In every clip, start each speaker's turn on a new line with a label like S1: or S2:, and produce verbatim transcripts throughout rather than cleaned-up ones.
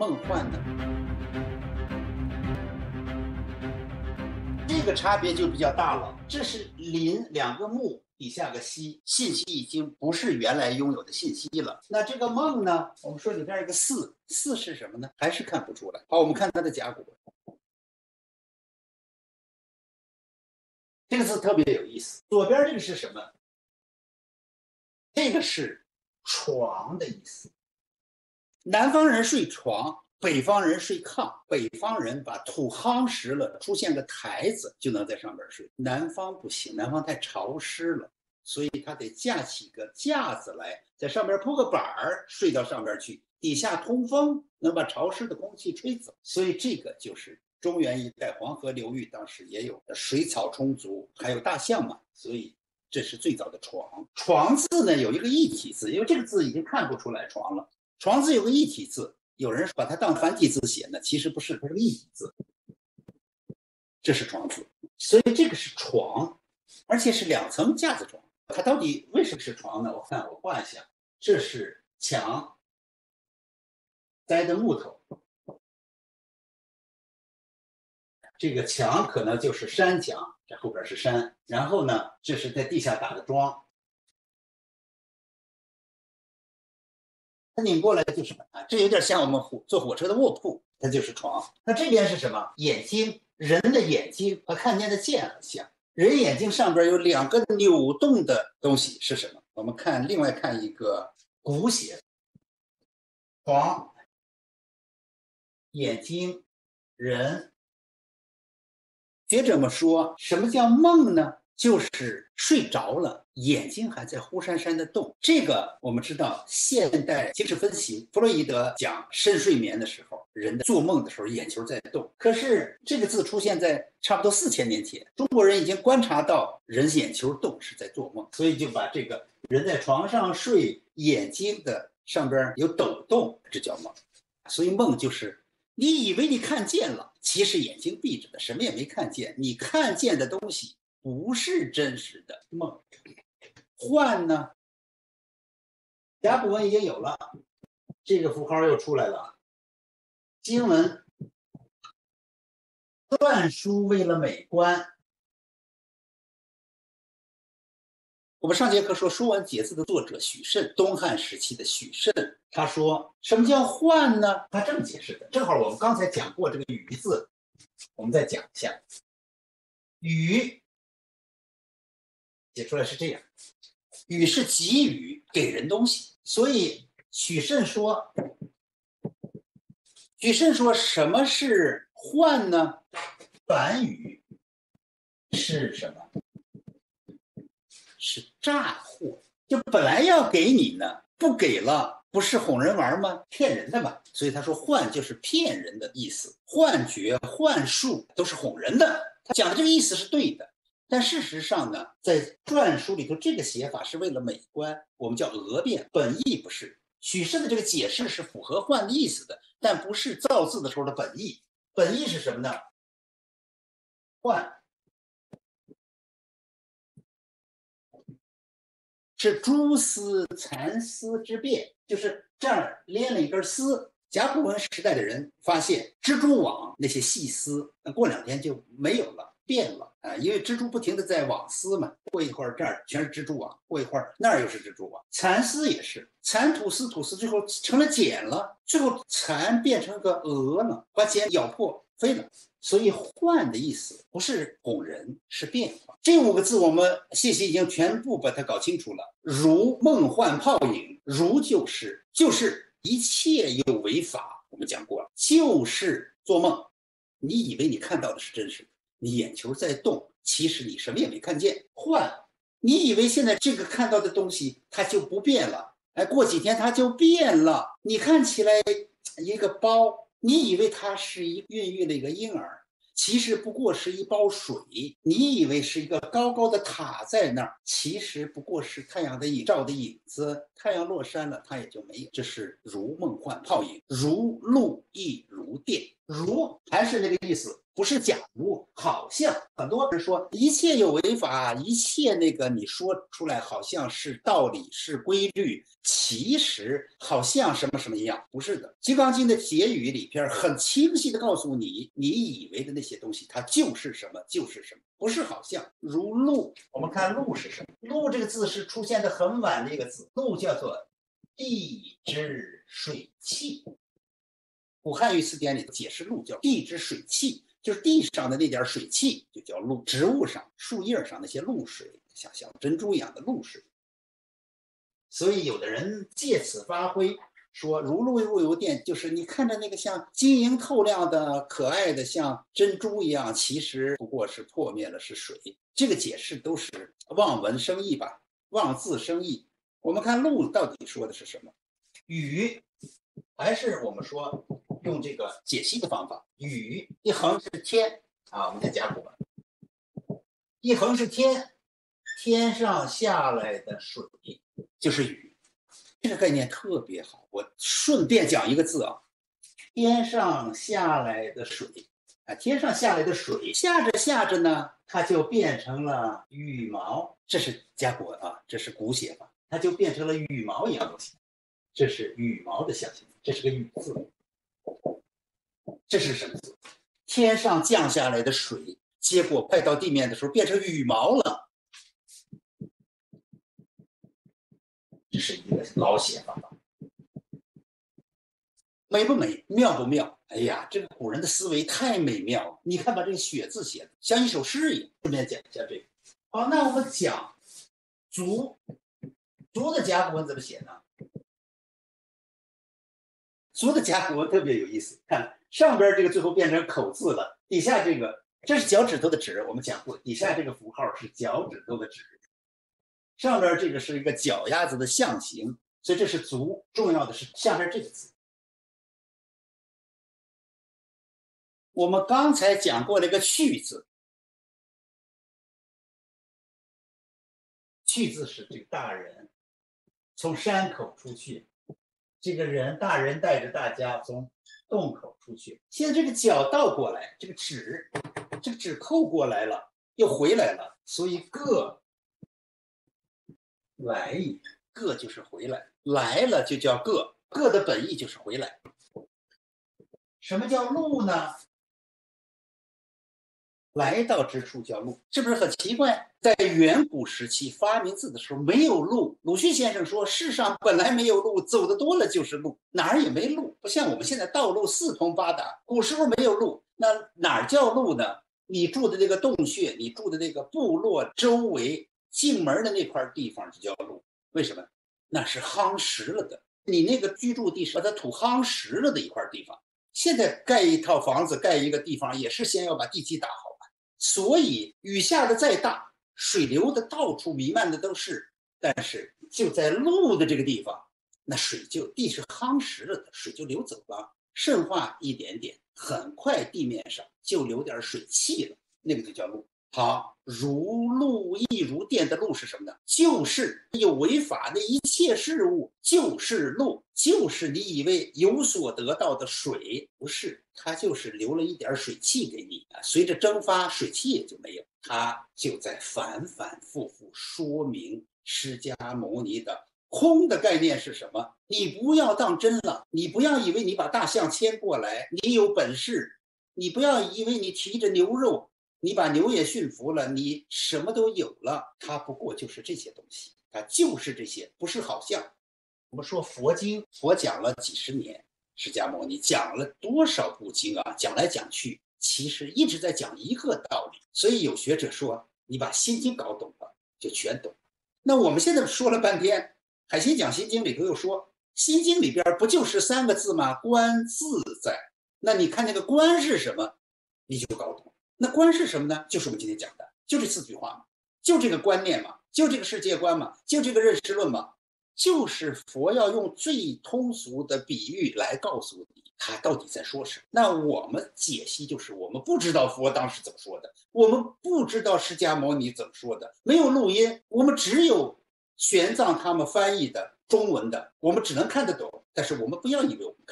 S1: 梦幻呢？这个差别就比较大了。这是林两个木底下个西，信息已经不是原来拥有的信息了。那这个梦呢？我们说里边一个四，四是什么呢？还是看不出来。好，我们看它的甲骨文，这个字特别有意思。左边这个是什么？这个是床的意思。南方人睡床，北方人睡炕。北方人把土夯实了，出现个台子就能在上边睡。南方不行，南方太潮湿了，所以他得架起个架子来，在上边铺个板儿，睡到上边去，底下通风，能把潮湿的空气吹走。所以这个就是中原一带黄河流域当时也有水草充足，还有大象嘛，所以这是最早的床。床字呢有一个异体字，因为这个字已经看不出来床了。床字有个异体字，有人把它当繁体字写呢，其实不是，它是个异体字。这是床字，所以这个是床，而且是两层架子床。它到底为什么是床呢？我看我画一下，这是墙栽的木头，这个墙可能就是山墙，这后边是山，然后呢，这是在地下打的桩。它拧过来就是啊，这有点像我们坐火车的卧铺，它就是床。那这边是什么？眼睛，人的眼睛和看见的见很像。人眼睛上边有两个扭动的东西是什么？我们看，另外看一个古写，床、眼睛、人。学者们说，什么叫梦呢？就是睡着了，眼睛还在忽闪闪的动。这个我们知道，现代精神分析，弗洛伊德讲深睡眠的时候，人的做梦的时候眼球在动。可是这个字出现在差不多四千年前，中国人已经观察到人眼球动是在做梦，所以就把这个人在床上睡，眼睛的上边有抖动，这叫梦。所以梦就是你以为你看见了，其实眼睛闭着的，什么也没看见。你看见的东西不是真实的梦。幻呢？甲骨文已经有了，这个符号又出来了。经文篆书为了美观。我们上节课说《说文解字》的作者许慎，东汉时期的许慎，他说什么叫幻呢？他这么解释的。正好我们刚才讲过这个语字，我们再讲一下。语写出来是这样，语是给予，给人东西。所以许慎说，许慎说什么是幻呢？反语是什么？是诈货。就本来要给你呢，不给了，不是哄人玩吗？骗人的嘛。所以他说幻就是骗人的意思，幻觉、幻术都是哄人的。他讲的这个意思是对的，但事实上呢，在篆书里头，这个写法是为了美观，我们叫讹辩，本意不是。许慎的这个解释是符合幻的意思的，但不是造字的时候的本意。本意是什么呢？幻是蛛丝蚕丝之变，就是这儿连了一根丝。甲骨文时代的人发现蜘蛛网那些细丝，过两天就没有了，变了啊，因为蜘蛛不停的在网丝嘛，过一会儿这儿全是蜘蛛网，过一会儿那儿又是蜘蛛网。蚕丝也是，蚕吐丝吐丝，最后成了茧了，最后蚕变成个蛾了，把茧咬破飞了。所以幻的意思不是哄人，是变化。这五个字我们信息已经全部把它搞清楚了。如梦幻泡影，如就是就是一切有为法，我们讲过了，就是做梦。你以为你看到的是真实的，你眼球在动，其实你什么也没看见。幻，你以为现在这个看到的东西它就不变了，哎，过几天它就变了。你看起来一个包，你以为它是一孕育了一个婴儿，其实不过是一包水。你以为是一个高高的塔在那儿，其实不过是太阳的影照的影子。太阳落山了，它也就没有。这是如梦幻泡影，如露亦如电。 如还是那个意思，不是假如，好像很多人说一切有为法，一切那个你说出来好像是道理是规律，其实好像什么什么一样，不是的。《金刚经》的结语里边很清晰的告诉你，你以为的那些东西，它就是什么就是什么，不是好像。如露，我们看露是什么？露这个字是出现的很晚的一个字，露叫做地之水气。古汉语词典里解释露叫地之水气，就是地上的那点水汽就叫露。植物上、树叶上那些露水，像像珍珠一样的露水。所以有的人借此发挥，说如露亦如电，就是你看着那个像晶莹透亮的、可爱的像珍珠一样，其实不过是破灭了，是水。这个解释都是望文生义吧，望字生义。我们看露到底说的是什么？雨，还是我们说用这个解析的方法，雨一横是天啊，我们在甲骨文，一横是天，天上下来的水就是雨，这个概念特别好。我顺便讲一个字啊，天上下来的水啊，天上下来的水，下着下着呢，它就变成了羽毛，这是甲骨文啊，这是古写法，它就变成了羽毛一样东西，这是羽毛的象形，这是个雨字。这是什么字？天上降下来的水，结果快到地面的时候变成羽毛了。这是一个老写法，美不美？妙不妙？哎呀，这个古人的思维太美妙了。你看把这个雪字写的像一首诗一样。顺便讲一下这个。好，那我们讲足，足的甲骨文怎么写呢？足的甲骨文特别有意思，看上边这个最后变成口字了，底下这个这是脚趾头的趾，我们讲过，底下这个符号是脚趾头的趾，上边这个是一个脚丫子的象形，所以这是足。重要的是下边这个字。我们刚才讲过了一个去字，去字是这个大人从山口出去。这个人，大人带着大家从洞口出去。现在这个脚倒过来，这个趾，这个趾扣过来了，又回来了，所以个来也，个就是回来，来了就叫个，个的本意就是回来。什么叫路呢？来到之处叫路，是不是很奇怪？在远古时期发明字的时候没有路。鲁迅先生说，世上本来没有路，走的多了就是路，哪儿也没路。不像我们现在道路四通八达，古时候没有路，那哪儿叫路呢？你住的这个洞穴，你住的这个部落周围进门的那块地方就叫路。为什么？那是夯实了的，你那个居住地是把它土夯实了的一块地方。现在盖一套房子，盖一个地方，也是先要把地基打好。所以雨下的再大，水流的到处弥漫的都是，但是就在路的这个地方，那水就地是夯实了的，水就流走了，渗化一点点，很快地面上就留点水汽了，那个就叫路。好，如露亦如电的露是什么呢？就是有为法的一切事物，就是露，就是你以为有所得到的水，不是，它就是留了一点水汽给你，随着蒸发，水汽也就没有。它就在反反复复说明释迦牟尼的空的概念是什么？你不要当真了，你不要以为你把大象牵过来，你有本事，你不要以为你提着牛肉。你把牛也驯服了，你什么都有了，它不过就是这些东西，它就是这些，不是好像。我们说佛经，佛讲了几十年，释迦牟尼讲了多少部经啊？讲来讲去，其实一直在讲一个道理。所以有学者说，你把心经搞懂了，就全懂了。那我们现在说了半天，海心讲心经里头又说，心经里边不就是三个字吗？观自在。那你看那个观是什么，你就搞懂了。那观是什么呢？就是我们今天讲的，就这四句话嘛，就这个观念嘛，就这个世界观嘛，就这个认识论嘛，就是佛要用最通俗的比喻来告诉你他到底在说什么。那我们解析就是我们不知道佛当时怎么说的，我们不知道释迦牟尼怎么说的，没有录音，我们只有玄奘他们翻译的中文的，我们只能看得懂，但是我们不要以为我们看懂了，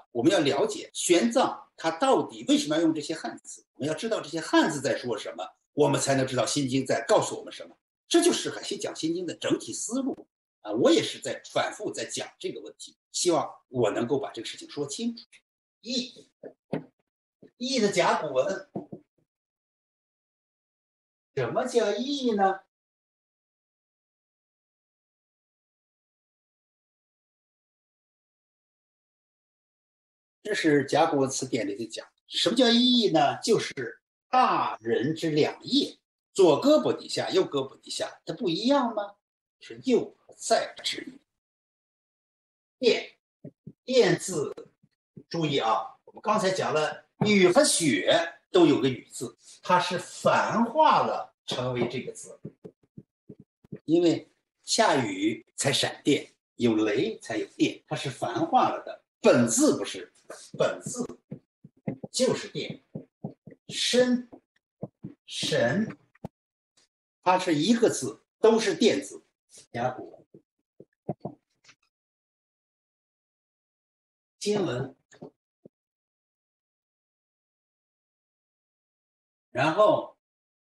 S1: 我们要了解玄奘他到底为什么要用这些汉字，我们要知道这些汉字在说什么，我们才能知道《心经》在告诉我们什么。这就是海西讲《心经》的整体思路啊！我也是在反复在讲这个问题，希望我能够把这个事情说清楚。易，易的甲骨文，什么叫易呢？这是甲骨文词典里头讲，什么叫易呢？就是大人之两腋，左胳膊底下，右胳膊底下，它不一样吗？是右和在之意。电，电字，注意啊，我们刚才讲了，雨和雪都有个雨字，它是繁化了成为这个字，因为下雨才闪电，有雷才有电，它是繁化了的。本字不是，本字就是电，身、神，它是一个字，都是电字。甲骨文经文，然后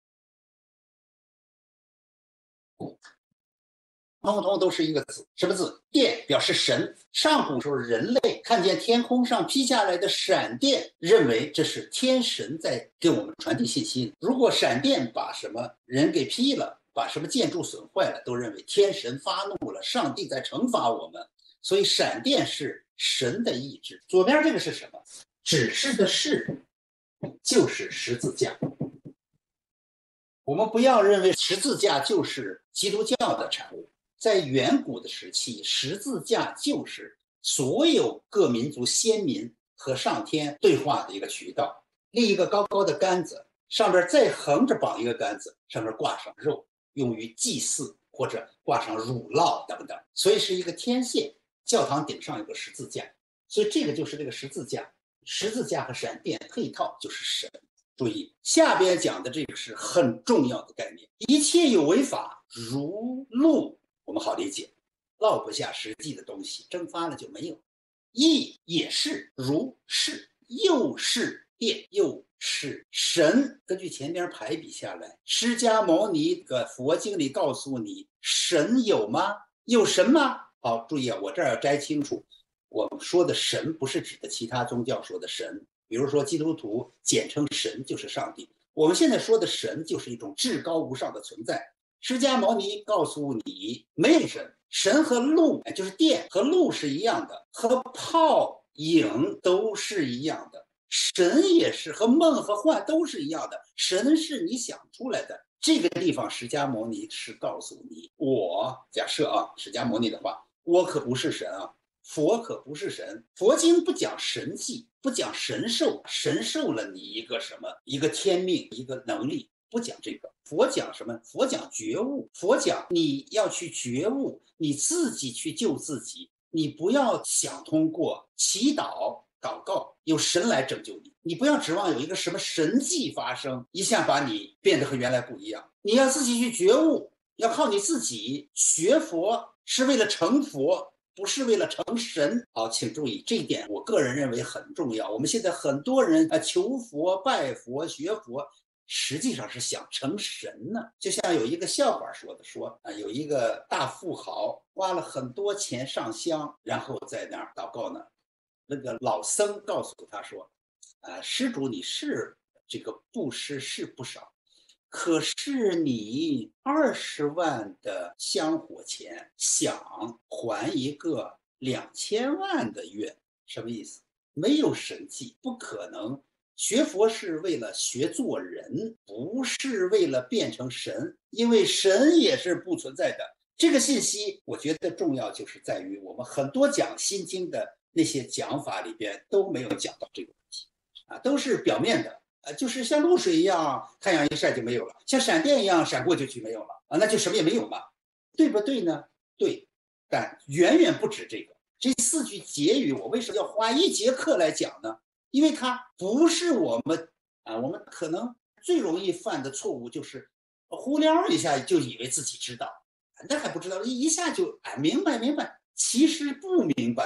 S1: 通通都是一个字，什么字？电表示神。上古时候人类看见天空上劈下来的闪电，认为这是天神在给我们传递信息。如果闪电把什么人给劈了，把什么建筑损坏了，都认为天神发怒了，上帝在惩罚我们。所以闪电是神的意志。左边这个是什么？指示的示就是十字架。我们不要认为十字架就是基督教的产物。在远古的时期，十字架就是所有各民族先民和上天对话的一个渠道。立一个高高的杆子，上边再横着绑一个杆子，上面挂上肉，用于祭祀或者挂上乳酪等等，所以是一个天线。教堂顶上有个十字架，所以这个就是这个十字架。十字架和闪电配套就是神。注意，下边讲的这个是很重要的概念。一切有为法，如露。我们好理解，落不下实际的东西，蒸发了就没有。意也是如是，又是电，又是神。根据前边排比下来，释迦牟尼的佛经里告诉你，神有吗？有神吗？好，注意啊，我这儿要摘清楚，我们说的神不是指的其他宗教说的神，比如说基督徒简称神就是上帝。我们现在说的神就是一种至高无上的存在。释迦牟尼告诉你，没有神，神和露就是电和露是一样的，和泡影都是一样的，神也是和梦和幻都是一样的，神是你想出来的。这个地方释迦牟尼是告诉你，我假设啊，释迦牟尼的话，我可不是神啊，佛可不是神。佛经不讲神迹，不讲神授，神授了你一个什么，一个天命，一个能力，不讲这个。佛讲什么？佛讲觉悟。佛讲你要去觉悟，你自己去救自己，你不要想通过祈祷祷告有神来拯救你，你不要指望有一个什么神迹发生，一下把你变得和原来不一样。你要自己去觉悟，要靠你自己。学佛是为了成佛，不是为了成神。好，请注意这一点，我个人认为很重要。我们现在很多人啊，求佛、拜佛、学佛，实际上是想成神呢。就像有一个笑话说的，说啊，有一个大富豪花了很多钱上香，然后在那儿祷告呢。那个老僧告诉他说，啊，施主你是这个布施是不少，可是你二十万的香火钱想还一个两千万的愿，什么意思？没有神迹，不可能。学佛是为了学做人，不是为了变成神，因为神也是不存在的。这个信息我觉得重要，就是在于我们很多讲心经的那些讲法里边都没有讲到这个问题啊，都是表面的。呃，就是像露水一样，太阳一晒就没有了；像闪电一样，闪过就去没有了啊，那就什么也没有嘛，对不对呢？对，但远远不止这个。这四句结语，我为什么要花一节课来讲呢？因为它不是我们啊，我们可能最容易犯的错误就是忽略一下就以为自己知道，那还不知道，一下就哎明白明白，其实不明白。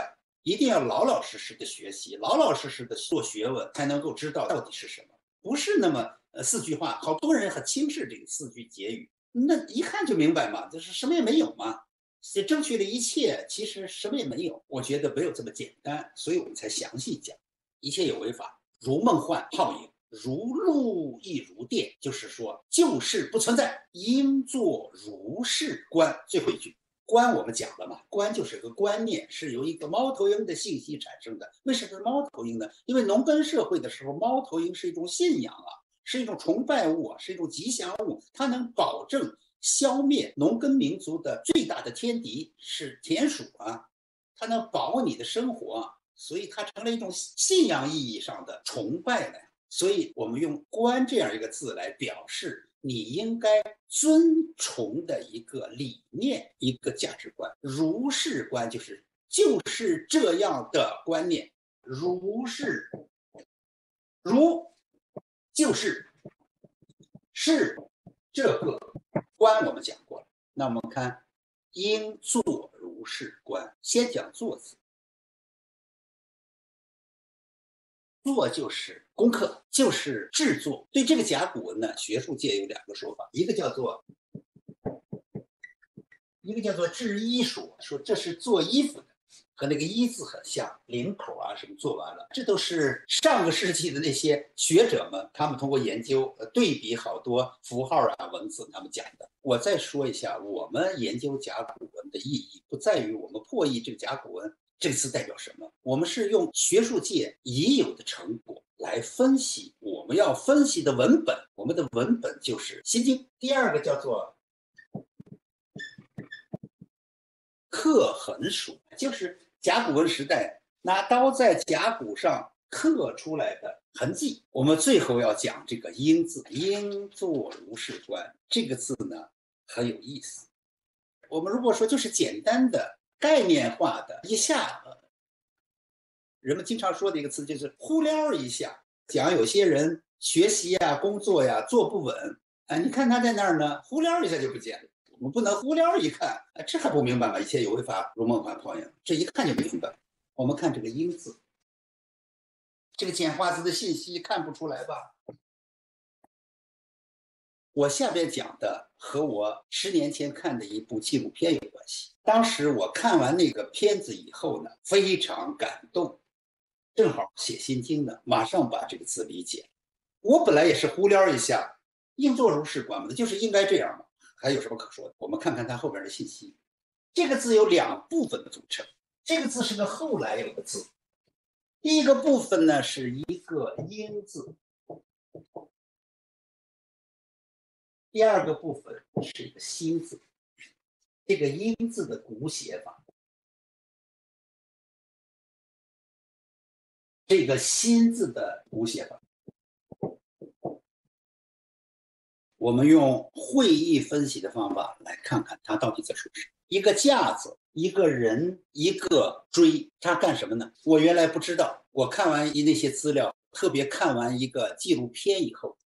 S1: 一定要老老实实的学习，老老实实的做学问，才能够知道到底是什么。不是那么呃四句话，好多人很轻视这个四句结语，那一看就明白嘛，就是什么也没有嘛。争取了一切，其实什么也没有。我觉得没有这么简单，所以我们才详细讲。一切有为法，如梦幻泡影，如露亦如电，就是说旧事不存在，应作如是观。最后一句观我们讲了嘛，观就是个观念，是由一个猫头鹰的信息产生的。为什么是猫头鹰呢？因为农耕社会的时候，猫头鹰是一种信仰啊，是一种崇拜物啊，是一种吉祥物，它能保证消灭农耕民族的最大的天敌是田鼠啊，它能保你的生活啊，所以它成了一种信仰意义上的崇拜呢。所以我们用观这样一个字来表示你应该尊崇的一个理念，一个价值观。如是观就是就是这样的观念，如是，如就是是这个观我们讲过了。那我们看应作如是观，先讲作字。做就是功课，就是制作。对这个甲骨文呢，学术界有两个说法，一个叫做一个叫做制衣说，说这是做衣服的，和那个衣字很像，领口啊什么做完了，这都是上个世纪的那些学者们，他们通过研究对比好多符号啊文字，他们讲的。我再说一下，我们研究甲骨文的意义，不在于我们破译这个甲骨文这个词代表什么，我们是用学术界已有的成果来分析我们要分析的文本。我们的文本就是《心经》。第二个叫做刻痕书，就是甲骨文时代拿刀在甲骨上刻出来的痕迹。我们最后要讲这个应字，应作如是观这个字呢很有意思。我们如果说就是简单的概念化的一下，人们经常说的一个词就是忽撩一下，讲有些人学习呀、工作呀做不稳啊，你看他在那儿呢，忽撩一下就不见了。我们不能忽撩一看，这还不明白吗？一切有为法，如梦幻泡影，这一看就明白。我们看这个应字，这个简化字的信息看不出来吧？我下边讲的和我十年前看的一部纪录片有关系。当时我看完那个片子以后呢，非常感动，正好写心经呢，马上把这个字理解。我本来也是忽撩一下，应作如是观嘛，就是应该这样嘛，还有什么可说的？我们看看它后边的信息。这个字有两部分的组成，这个字是个后来有的字。第一个部分呢是一个应字，第二个部分是一个心字。这个应字的古写法，这个心字的古写法，我们用会意分析的方法来看看它到底在说什么。一个架子，一个人，一个锥，它干什么呢？我原来不知道，我看完那些资料，特别看完一个纪录片以后，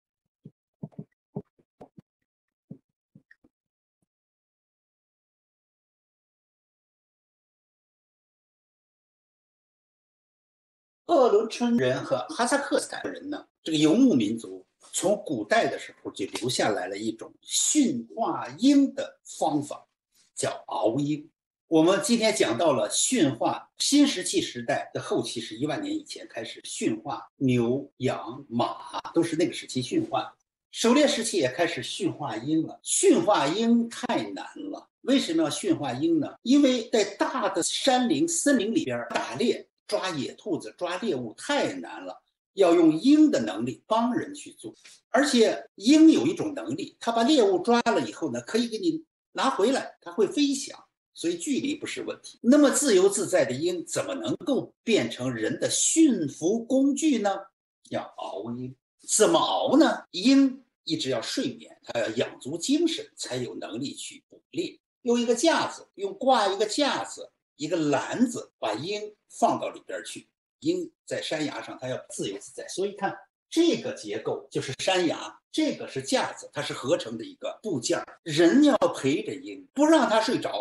S1: 鄂伦春人和哈萨克斯坦人呢，这个游牧民族从古代的时候就留下来了一种驯化鹰的方法，叫熬鹰。我们今天讲到了驯化，新石器时代的后期是一万年以前开始驯化牛、羊、马，都是那个时期驯化。狩猎时期也开始驯化鹰了。驯化鹰太难了，为什么要驯化鹰呢？因为在大的山林、森林里边打猎。抓野兔子、抓猎物太难了，要用鹰的能力帮人去做。而且鹰有一种能力，它把猎物抓了以后呢，可以给你拿回来，它会飞翔，所以距离不是问题。那么自由自在的鹰怎么能够变成人的驯服工具呢？要熬鹰。怎么熬呢？鹰一直要睡眠，它要养足精神，才有能力去捕猎。用一个架子，用挂一个架子，一个篮子，把鹰放到里边去。鹰在山崖上，它要自由自在，所以看这个结构就是山崖，这个是架子，它是合成的一个部件。人要陪着鹰，不让它睡着，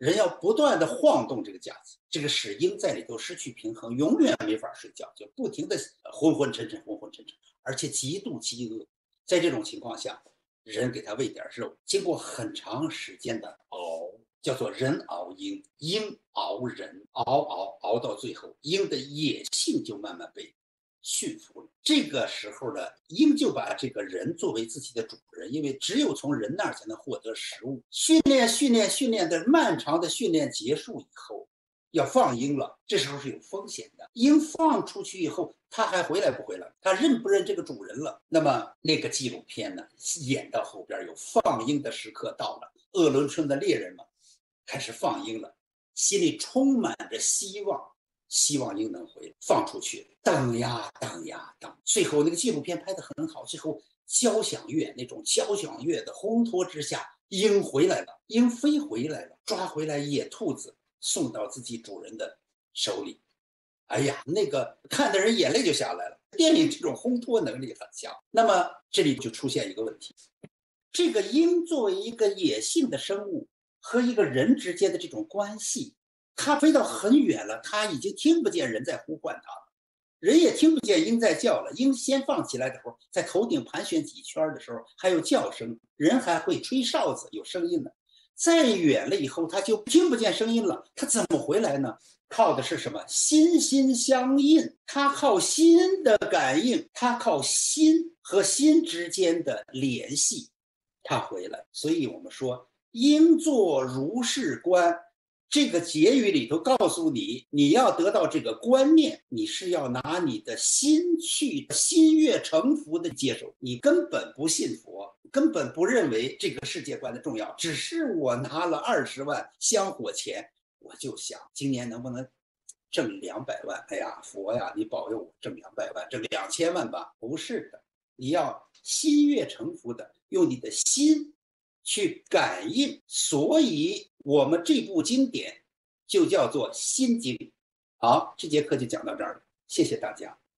S1: 人要不断的晃动这个架子，这个使鹰在里头失去平衡，永远没法睡觉，就不停的昏昏沉沉，昏昏沉沉，而且极度饥饿。在这种情况下，人给他喂点肉，经过很长时间的熬，叫做人熬鹰，鹰熬人，熬熬熬到最后，鹰的野性就慢慢被驯服了。这个时候呢，鹰就把这个人作为自己的主人，因为只有从人那儿才能获得食物。训练训练训练的漫长的训练结束以后，要放鹰了，这时候是有风险的。鹰放出去以后，它还回来不回来？它认不认这个主人了？那么那个纪录片呢，演到后边有放鹰的时刻到了，鄂伦春的猎人们开始放鹰了，心里充满着希望。希望鹰能回来，放出去，等呀等呀等，最后那个纪录片拍得很好，最后交响乐那种交响乐的烘托之下，鹰回来了，鹰飞回来了，抓回来野兔子，送到自己主人的手里。哎呀，那个看的人眼泪就下来了。电影这种烘托能力很强。那么这里就出现一个问题，这个鹰作为一个野性的生物和一个人之间的这种关系，它飞到很远了，它已经听不见人在呼唤它了，人也听不见鹰在叫了。鹰先放起来的时候，在头顶盘旋几圈的时候还有叫声，人还会吹哨子，有声音呢。再远了以后，它就听不见声音了，它怎么回来呢？靠的是什么？心心相印，它靠心的感应，它靠心和心之间的联系，它回来。所以我们说鹰作如是观，这个结语里头告诉你，你要得到这个观念，你是要拿你的心去心悦诚服的接受。你根本不信佛，根本不认为这个世界观的重要，只是我拿了二十万香火钱，我就想今年能不能挣两百万？哎呀，佛呀，你保佑我挣两百万，挣两千万吧？不是的，你要心悦诚服的用你的心去感应。所以我们这部经典就叫做《心经》。好，这节课就讲到这儿了，谢谢大家。